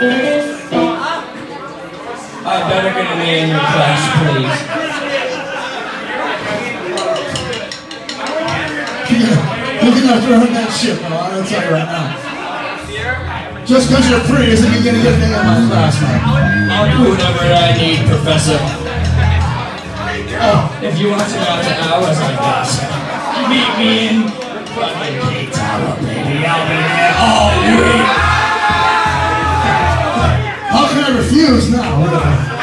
I better get an A in your class, please. You're gonna have to earn that shit, though. I'm gonna tell you right now. Just because you're free isn't you're gonna get an A in my class, man. I'll do whatever I need, Professor. Oh, if you want to go out to hours, I guess. Meet me in fucking K-Tower, baby. I'll be there all week. How can I refuse now?